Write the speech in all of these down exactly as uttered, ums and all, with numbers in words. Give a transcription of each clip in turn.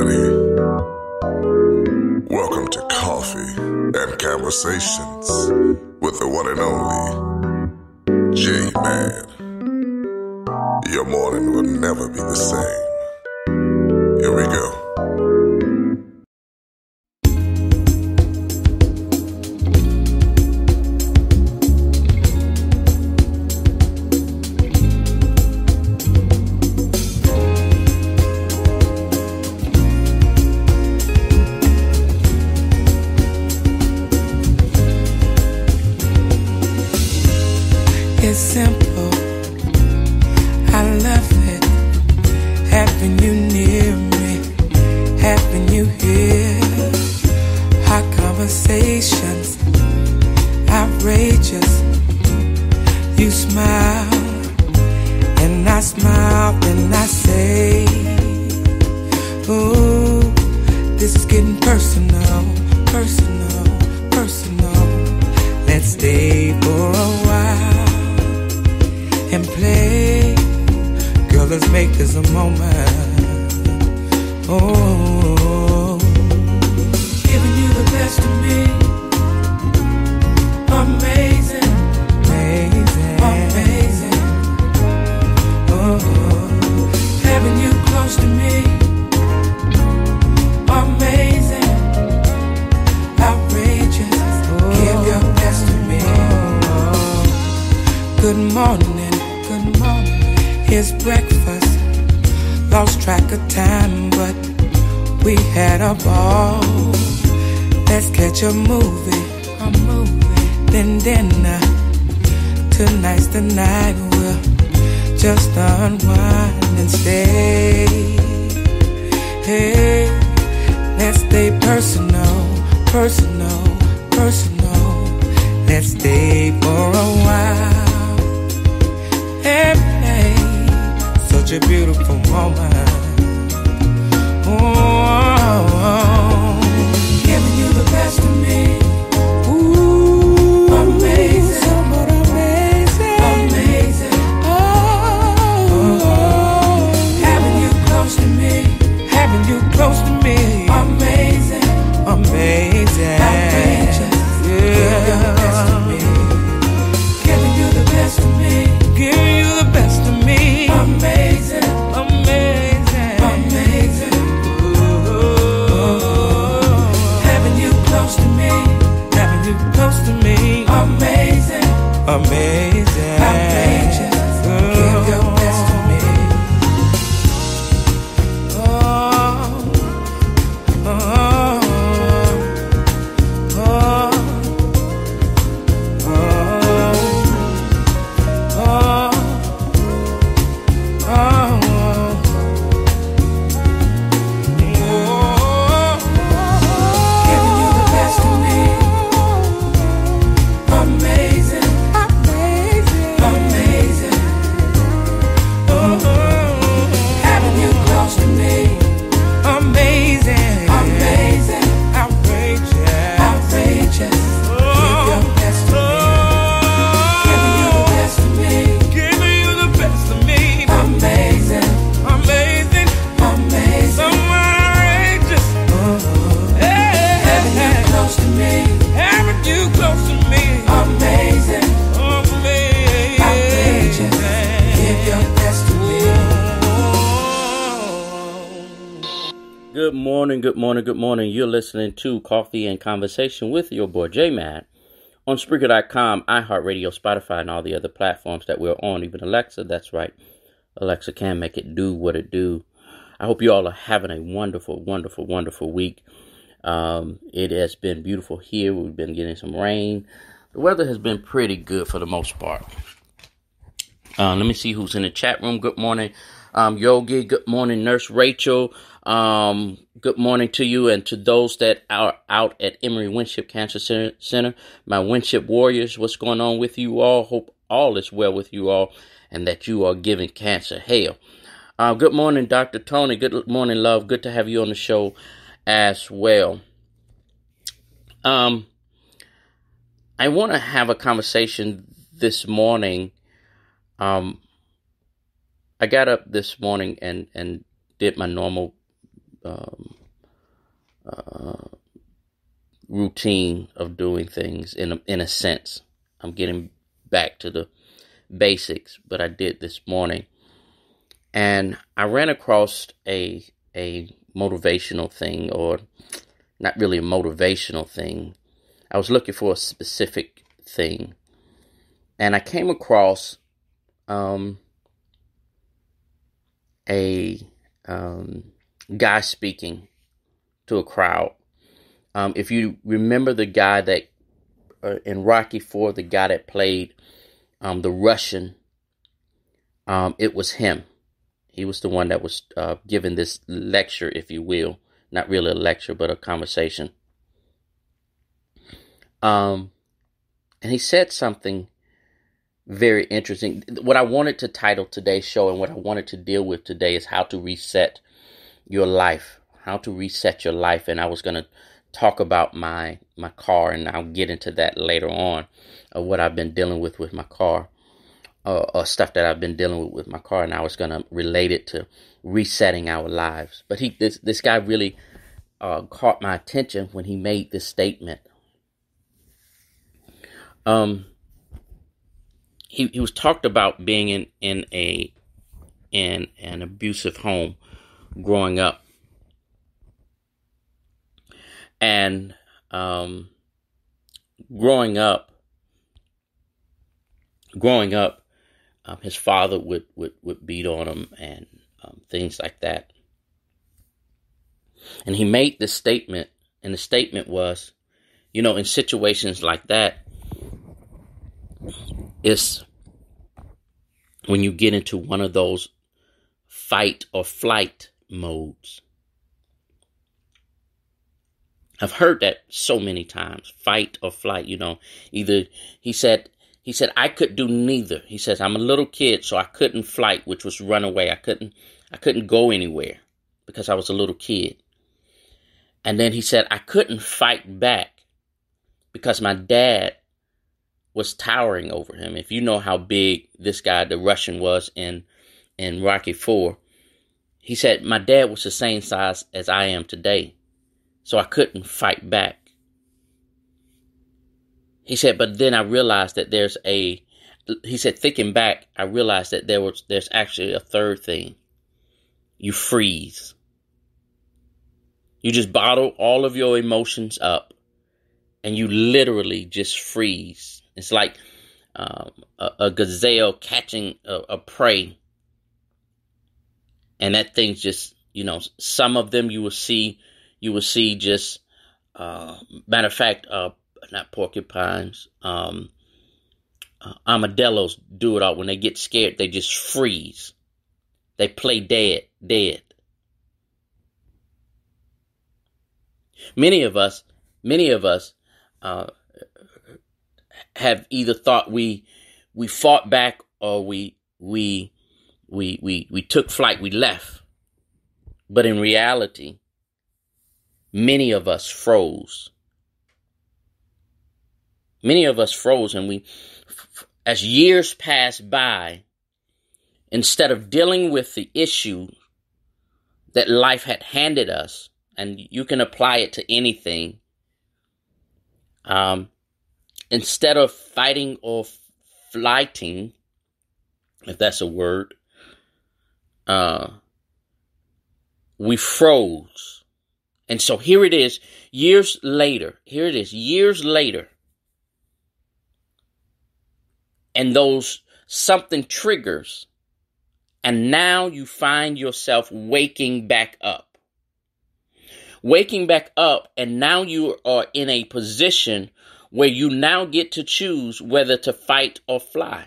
everybody. Welcome to Coffee and Conversations with the one and only J-Man. Your morning will never be the same. Here we go. It's simple, I love it, having you near me, having you here. Hot conversations, outrageous. You smile, and I smile, and I say, ooh, this is getting personal, personal, personal. Let's stay for a while and play. Girl, let's make this a moment. Oh, giving you the best of me. Amazing, amazing, amazing. Oh, having you close to me. Amazing, outrageous. Oh, give your best to me. Oh, good morning. Here's breakfast. Lost track of time, but we had a ball. Let's catch a movie, a movie. Then dinner. Tonight's the night we'll just unwind and stay. Hey, let's stay personal, personal, personal. Let's stay for a while. Hey, hey. Such a beautiful moment. Oh, oh, oh. Giving you the best of me. Ooh, amazing, somewhat amazing, amazing. Oh, oh, oh, having you close to me, having you close to me. Amazing, amazing, outrageous. Yeah. Give your best of me. Giving you the best of me. Giving you the best of me. Amazing, amazing, amazing. Ooh, having you close to me, having you close to me. Amazing, amazing, outrageous. Ooh, give your best to me. Oh, oh, oh, oh, oh. Good morning, good morning, good morning. You're listening to Coffee and Conversation with your boy J-Man on Spreaker dot com, iHeartRadio, Spotify, and all the other platforms that we're on. Even Alexa, that's right. Alexa can make it do what it do. I hope you all are having a wonderful, wonderful, wonderful week. Um, it has been beautiful here. We've been getting some rain. The weather has been pretty good for the most part. Uh, let me see who's in the chat room. Good morning, um, Yogi. Good morning, Nurse Rachel. Um, good morning to you and to those that are out at Emory Winship Cancer Center. My Winship Warriors, what's going on with you all? Hope all is well with you all and that you are giving cancer hell. Uh, good morning, Doctor Tony. Good morning, love. Good to have you on the show as well. Um, I want to have a conversation this morning. Um, I got up this morning and, and did my normal um, uh, routine of doing things in a, in a sense. I'm getting back to the basics, but I did this morning, and I ran across a a motivational thing, or not really a motivational thing. I was looking for a specific thing, and I came across um, a um, guy speaking to a crowd. Um, if you remember the guy that uh, in Rocky four, the guy that played um, the Russian, um, it was him. He was the one that was uh, giving this lecture, if you will. Not really a lecture, but a conversation. Um, and he said something very interesting. What I wanted to title today's show and what I wanted to deal with today is how to reset your life. How to reset your life. And I was going to talk about my my car, and I'll get into that later on, of what I've been dealing with with my car, uh, or stuff that I've been dealing with with my car, and I was going to relate it to resetting our lives. But he this this guy really uh, caught my attention when he made this statement. Um, he he was talked about being in in a in an abusive home growing up. And um, growing up, growing up, um, his father would, would, would beat on him and um, things like that. And he made this statement, and the statement was, you know, in situations like that, it's when you get into one of those fight or flight modes. I've heard that so many times, fight or flight, you know, either he said, he said, I could do neither. He says, I'm a little kid, so I couldn't flight, which was run away. I couldn't, I couldn't go anywhere because I was a little kid. And then he said, I couldn't fight back because my dad was towering over him. If you know how big this guy, the Russian, was in, in Rocky four, he said, my dad was the same size as I am today. So I couldn't fight back. He said, but then I realized that there's a, he said, thinking back, I realized that there was, there's actually a third thing. You freeze. You just bottle all of your emotions up and you literally just freeze. It's like um, a, a gazelle catching a, a prey. And that thing's just, you know, some of them you will see You will see just, uh, matter of fact, uh, not porcupines, um, uh, armadillos do it all. When they get scared, they just freeze. They play dead, dead. Many of us, many of us, uh, have either thought we, we fought back, or we, we, we, we, we took flight, we left. But in reality, many of us froze. Many of us froze, and we, as years passed by, instead of dealing with the issue that life had handed us, and you can apply it to anything, um, instead of fighting or flighting, if that's a word, uh, we froze. And so here it is, years later, here it is, years later, and those something triggers, and now you find yourself waking back up. Waking back up, and now you are in a position where you now get to choose whether to fight or fly.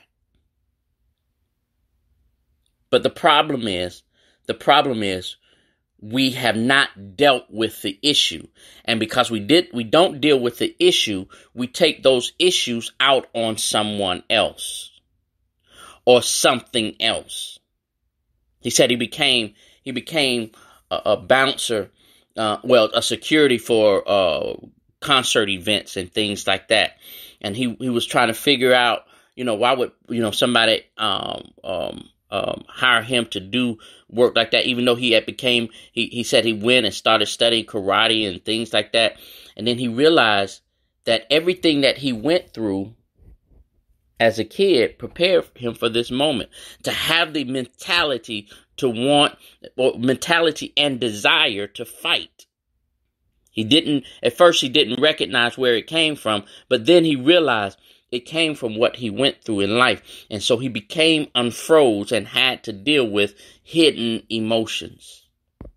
But the problem is, the problem is, we have not dealt with the issue. And because we did, we don't deal with the issue, we take those issues out on someone else or something else. He said he became, he became a, a bouncer, uh, well, a security for uh, concert events and things like that. And he, he was trying to figure out, you know, why would, you know, somebody um, um, um, hire him to do work like that, even though he had became, he, he said he went and started studying karate and things like that. And then he realized that everything that he went through as a kid prepared him for this moment, to have the mentality to want, or mentality and desire to fight. He didn't, at first he didn't recognize where it came from, but then he realized it came from what he went through in life. And so he became unfroze and had to deal with hidden emotions.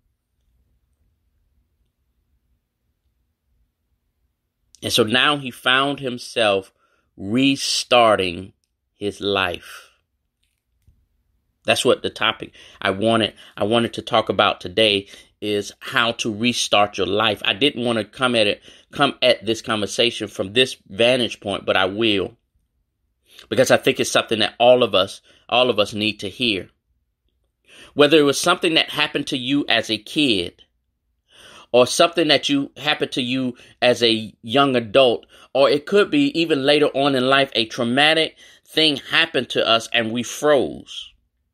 And so now he found himself restarting his life. That's what the topic I wanted I wanted to talk about today is how to restart your life. I didn't want to come at it come at this conversation from this vantage point, but I will. Because I think it's something that all of us all of us need to hear. Whether it was something that happened to you as a kid, or something that you happened to you as a young adult, or it could be even later on in life, a traumatic thing happened to us and we froze.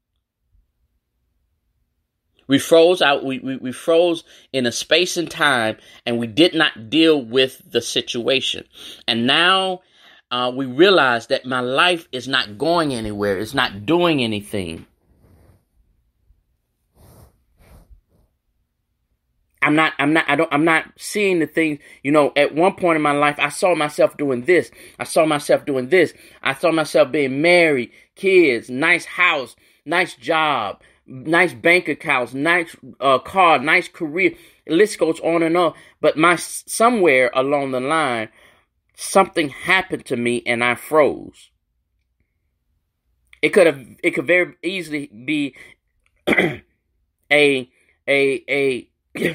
We froze out, we, we, we froze in a space and time, and we did not deal with the situation. And now uh, we realize that my life is not going anywhere. It's not doing anything. I'm not, I'm not, I don't, I'm not seeing the things, you know, at one point in my life, I saw myself doing this. I saw myself doing this. I saw myself being married, kids, nice house, nice job, nice bank accounts, nice uh, car, nice career. The list goes on and on. But my, somewhere along the line, something happened to me and I froze. It could have, it could very easily be a, a, a,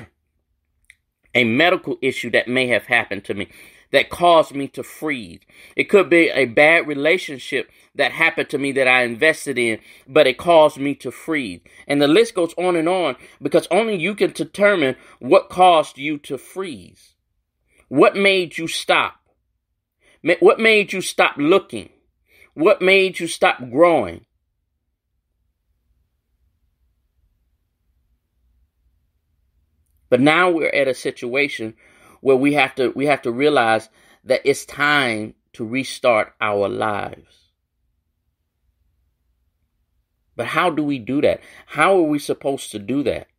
a medical issue that may have happened to me that caused me to freeze. It could be a bad relationship that happened to me that I invested in, but it caused me to freeze. And the list goes on and on, because only you can determine what caused you to freeze. What made you stop? What made you stop looking? What made you stop growing? But now we're at a situation where we have to we have to realize that it's time to restart our lives. But how do we do that? How are we supposed to do that?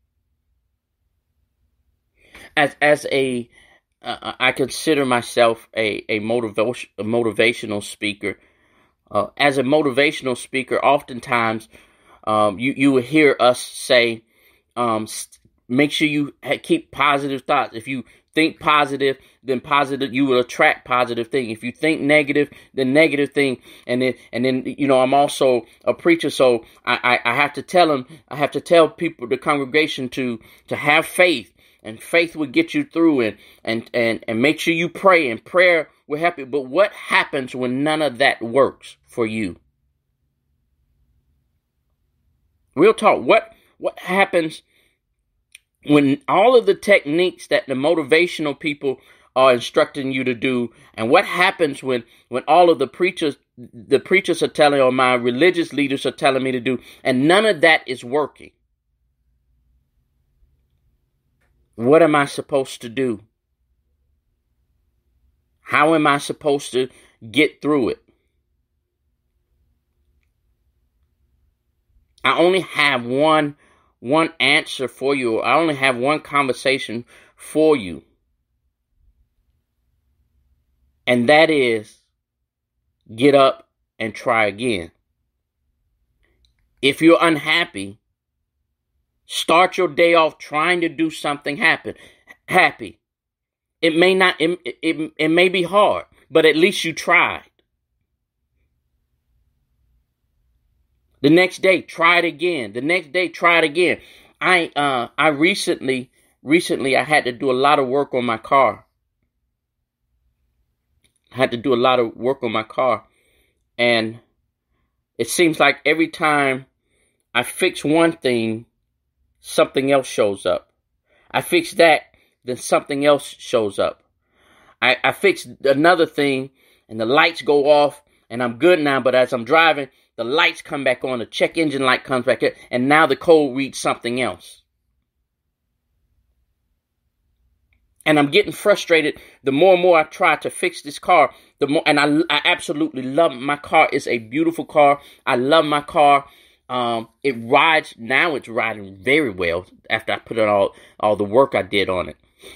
As as a uh, I consider myself a a, motivation, a motivational speaker. Uh, as a motivational speaker, oftentimes um, you you will hear us say, um, make sure you keep positive thoughts. If you think positive, then positive, you will attract positive things. If you think negative, then negative thing. And then, and then, you know, I'm also a preacher, so I, I, I have to tell them, I have to tell people, the congregation, to, to have faith, and faith will get you through, and, and, and, and make sure you pray, and prayer will help you. But what happens when none of that works for you? Real talk. What, what happens when all of the techniques that the motivational people are instructing you to do, and what happens when, when all of the preachers, the preachers are telling, or my religious leaders are telling me to do, and none of that is working? What am I supposed to do? How am I supposed to get through it? I only have one One answer for you. I only have one conversation for you. And that is, get up and try again. If you're unhappy, start your day off trying to do something happen, happy. It may not, it, it, it may be hard, but at least you tried. The next day, try it again. The next day, try it again. I uh I recently recently I had to do a lot of work on my car. I had to do a lot of work on my car, and it seems like every time I fix one thing, something else shows up. I fix that, then something else shows up. I, I fix another thing, and the lights go off, and I'm good now. But as I'm driving, the lights come back on, the check engine light comes back in, and now the code reads something else. And I'm getting frustrated. The more and more I try to fix this car, the more, and I, I absolutely love my car. It's a beautiful car. I love my car. Um, it rides, now it's riding very well after I put on all, all the work I did on it.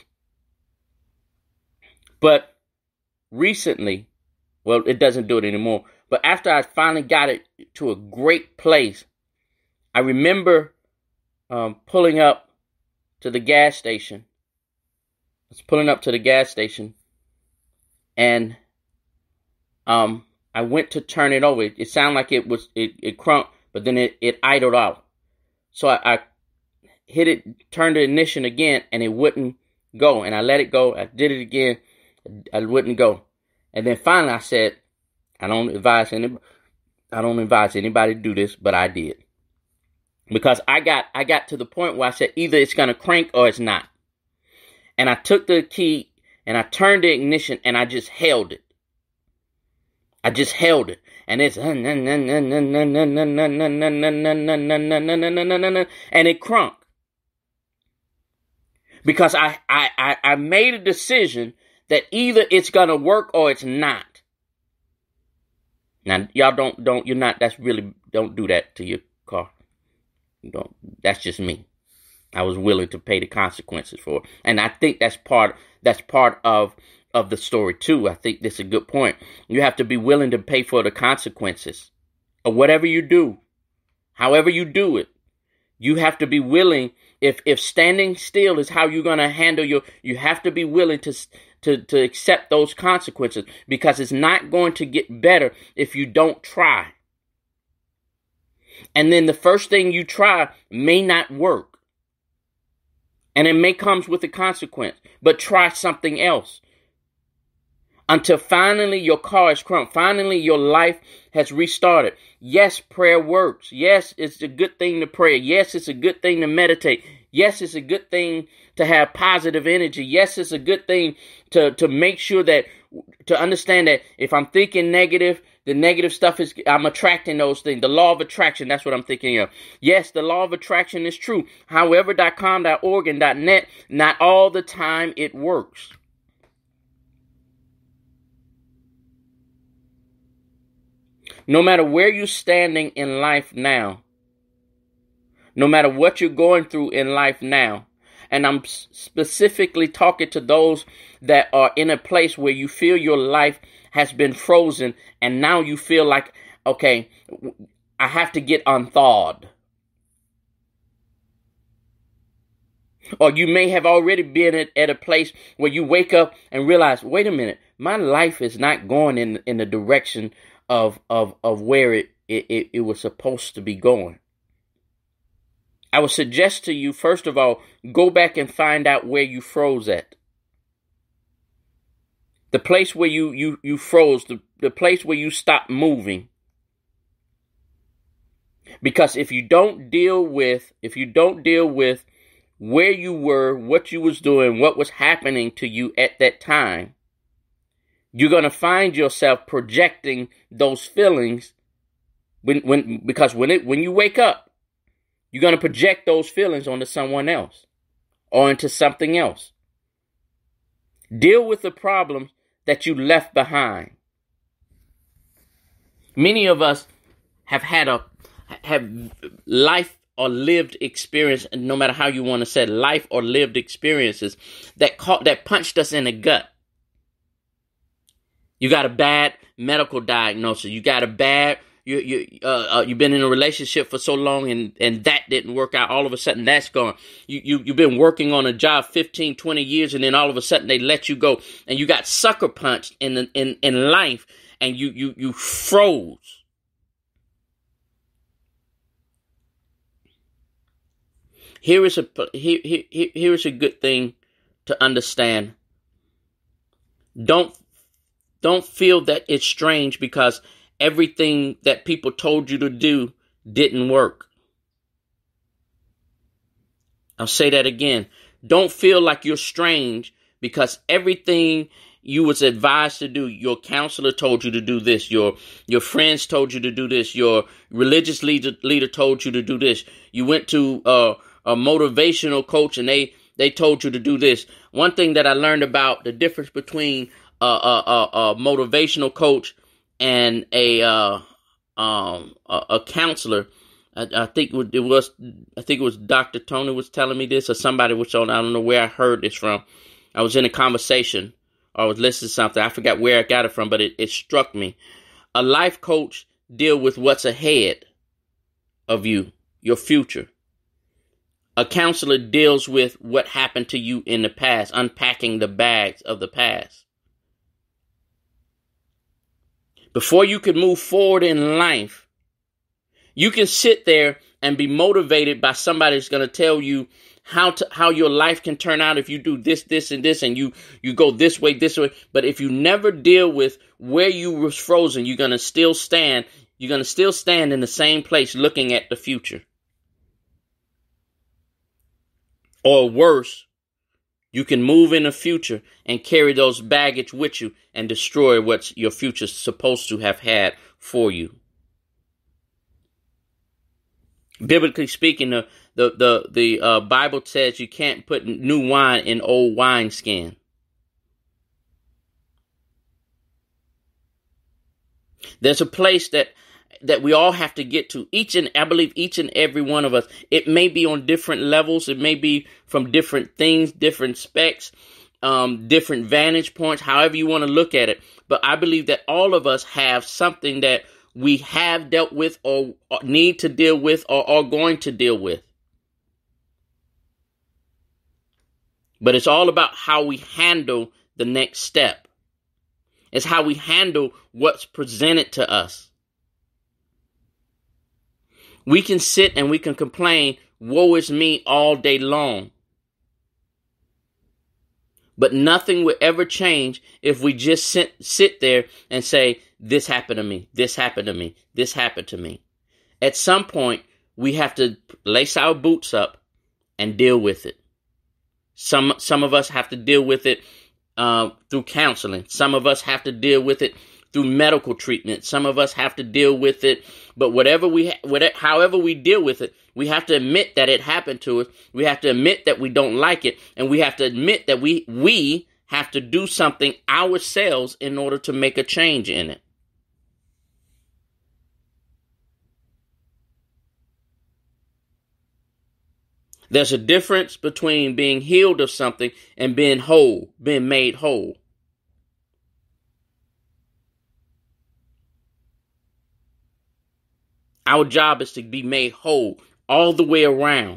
But recently, well, it doesn't do it anymore. But after I finally got it to a great place, I remember um, pulling up to the gas station. I was pulling up to the gas station, and um, I went to turn it over. It, it sounded like it was it, it crunked, but then it, it idled out. So I, I hit it, turned the ignition again, and it wouldn't go. And I let it go. I did it again. I wouldn't go. And then finally I said, I don't advise any, I don't advise anybody to do this, but I did. Because I got I got to the point where I said either it's gonna crank or it's not. And I took the key and I turned the ignition and I just held it. I just held it. And it's and it crunk. Because I, I, I made a decision that either it's gonna work or it's not. Now y'all don't don't you're not that's really don't do that to your car. Don't that's just me. I was willing to pay the consequences for it. And I think that's part that's part of of the story too. I think that's a good point. You have to be willing to pay for the consequences of whatever you do. However you do it. You have to be willing, if if standing still is how you're going to handle your, you have to be willing to to to accept those consequences, because it's not going to get better if you don't try. And then the first thing you try may not work. And it may comes with a consequence, but try something else. Until finally your car is crunked. Finally your life has restarted. Yes, prayer works. Yes, it's a good thing to pray. Yes, it's a good thing to meditate. Yes, it's a good thing to have positive energy. Yes, it's a good thing to, to make sure that, to understand that if I'm thinking negative, the negative stuff is, I'm attracting those things. The law of attraction, that's what I'm thinking of. Yes, the law of attraction is true. However, .com, .org, and .net, not all the time it works. No matter where you're standing in life now, no matter what you're going through in life now, and I'm specifically talking to those that are in a place where you feel your life has been frozen and now you feel like, okay, I have to get unthawed. Or you may have already been at, at a place where you wake up and realize, wait a minute, my life is not going in, in the direction of of of where it, it it was supposed to be going. I would suggest to you, first of all, go back and find out where you froze at. The place where you you you froze, the, the place where you stopped moving. Because if you don't deal with, if you don't deal with where you were, what you was doing, what was happening to you at that time, you're going to find yourself projecting those feelings when, when, because when it, when you wake up, you're going to project those feelings onto someone else or into something else. Deal with the problems that you left behind. Many of us have had a, have life or lived experience, no matter how you want to say it, life or lived experiences that caught, that punched us in the gut. You got a bad medical diagnosis. You got a bad, you, you, uh, uh, you've been in a relationship for so long and, and that didn't work out. All of a sudden that's gone. You, you, you've been working on a job fifteen, twenty years and then all of a sudden they let you go and you got sucker punched in, in, in life and you, you, you froze. Here is a, here, here, here is a good thing to understand. Don't Don't feel that it's strange because everything that people told you to do didn't work. I'll say that again. Don't feel like you're strange because everything you was advised to do. Your counselor told you to do this. Your your friends told you to do this. Your religious leader leader told you to do this. You went to uh, a motivational coach and they they told you to do this. One thing that I learned about the difference between a, a, a, a motivational coach and a uh, um a, a counselor. I, I think it was I think it was Doctor Tony was telling me this, or somebody was on. I don't know where I heard this from. I was in a conversation, or I was listening to something. I forgot where I got it from, but it, it struck me. A life coach deals with what's ahead of you, your future. A counselor deals with what happened to you in the past, unpacking the bags of the past. Before you can move forward in life, you can sit there and be motivated by somebody that's going to tell you how to how your life can turn out if you do this, this, and this, and you you go this way, this way. But if you never deal with where you was frozen, you're going to still stand. You're going to still stand in the same place looking at the future. Or worse, you can move in the future and carry those baggage with you and destroy what your future's supposed to have had for you. Biblically speaking, the the the, the uh, Bible says you can't put new wine in old wineskin. There's a place that that we all have to get to. Each and I believe each and every one of us. It may be on different levels. It may be from different things, different specs, um, different vantage points. However you want to look at it. But I believe that all of us have something that we have dealt with or need to deal with or are going to deal with. But it's all about how we handle the next step. It's how we handle what's presented to us. We can sit and we can complain, woe is me, all day long. But nothing will ever change if we just sit, sit there and say, this happened to me, this happened to me, this happened to me. At some point, we have to lace our boots up and deal with it. Some, some of us have to deal with it uh, through counseling. Some of us have to deal with it through medical treatment. Some of us have to deal with it. But whatever we, ha- whatever, however we deal with it, we have to admit that it happened to us. We have to admit that we don't like it. And we have to admit that we, we have to do something ourselves in order to make a change in it. There's a difference between being healed of something and being whole, being made whole. Our job is to be made whole all the way around.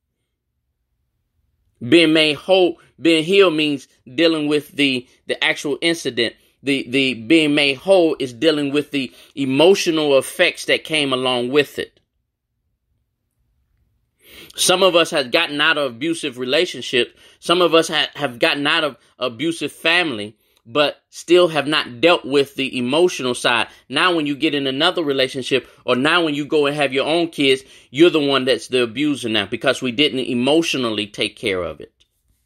Being made whole, being healed means dealing with the, the actual incident. The, the being made whole is dealing with the emotional effects that came along with it. Some of us have gotten out of abusive relationships. Some of us ha- have gotten out of abusive family, but still have not dealt with the emotional side. Now when you get in another relationship, or now when you go and have your own kids, you're the one that's the abuser now because we didn't emotionally take care of it.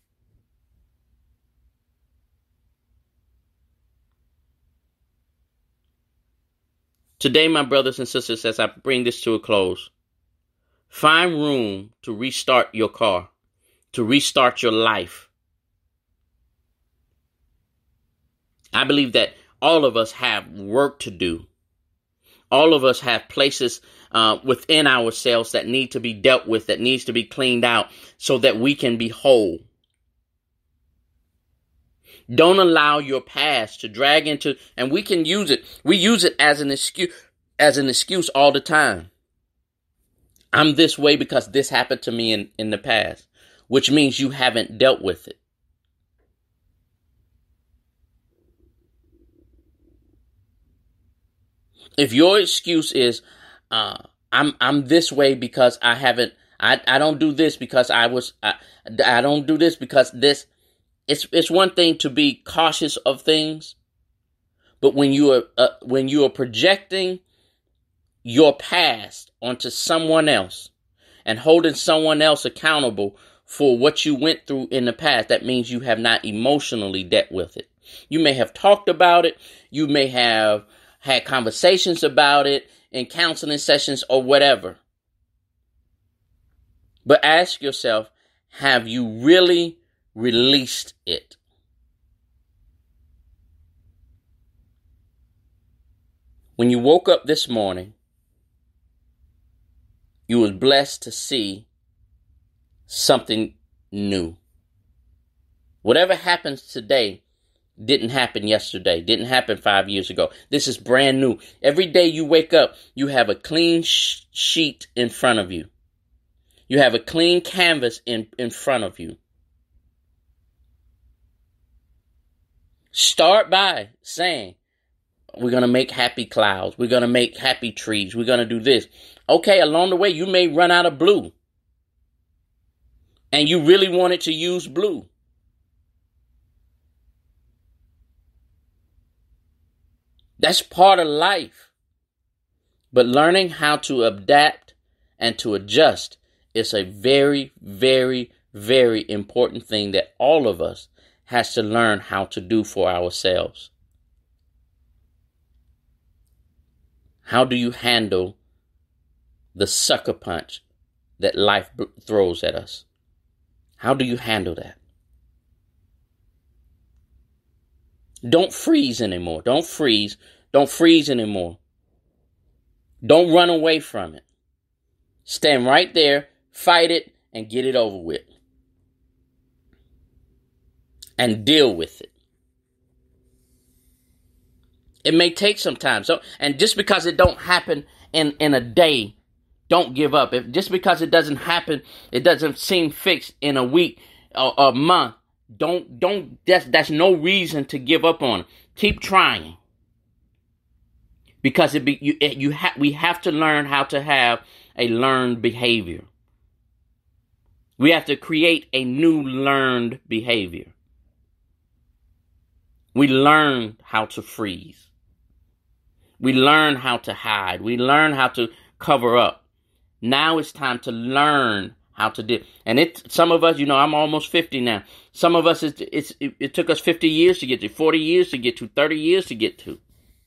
Today, my brothers and sisters, as I bring this to a close, find room to restart your car, to restart your life. I believe that all of us have work to do. All of us have places uh, within ourselves that need to be dealt with, that needs to be cleaned out so that we can be whole. Don't allow your past to drag into, and we can use it. We use it as an excuse, as an excuse all the time. I'm this way because this happened to me in, in the past, which means you haven't dealt with it. If your excuse is, uh, I'm I'm this way because I haven't, I, I don't do this because I was, I, I don't do this because this, it's it's one thing to be cautious of things, but when you are uh, when you are projecting your past onto someone else and holding someone else accountable for what you went through in the past, that means you have not emotionally dealt with it. You may have talked about it. You may have had conversations about it in counseling sessions or whatever. But ask yourself, have you really released it? When you woke up this morning, you was blessed to see something new. Whatever happens today didn't happen yesterday, didn't happen five years ago. This is brand new. Every day you wake up, you have a clean sh- sheet in front of you. You have a clean canvas in, in front of you. Start by saying, we're going to make happy clouds. We're going to make happy trees. We're going to do this. Okay, along the way, you may run out of blue. And you really wanted to use blue. That's part of life. But learning how to adapt and to adjust is a very, very, very important thing that all of us has to learn how to do for ourselves. How do you handle the sucker punch that life b- throws at us? How do you handle that? Don't freeze anymore. Don't freeze. Don't freeze anymore. Don't run away from it. Stand right there, fight it, and get it over with. And deal with it. It may take some time. So, and just because it don't happen in, in a day, don't give up. If just because it doesn't happen, it doesn't seem fixed in a week or a month, don't, don't, that's, that's no reason to give up on it. Keep trying. Because it be, you, it, you ha, we have to learn how to have a learned behavior. We have to create a new learned behavior. We learn how to freeze. We learn how to hide. We learn how to cover up. Now it's time to learn how to do. And it, some of us, you know, I'm almost fifty now. Some of us, it's, it's, it, it took us fifty years to get to, forty years to get to, thirty years to get to.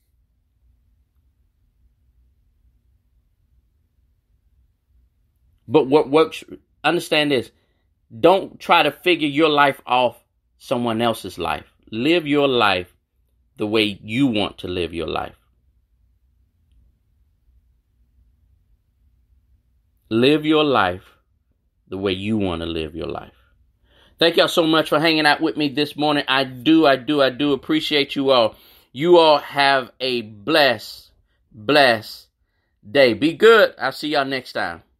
But what works, understand this. Don't try to figure your life off someone else's life. Live your life the way you want to live your life. Live your life the way you want to live your life. Thank y'all so much for hanging out with me this morning. I do, I do, I do appreciate you all. You all have a blessed, blessed day. Be good. I'll see y'all next time.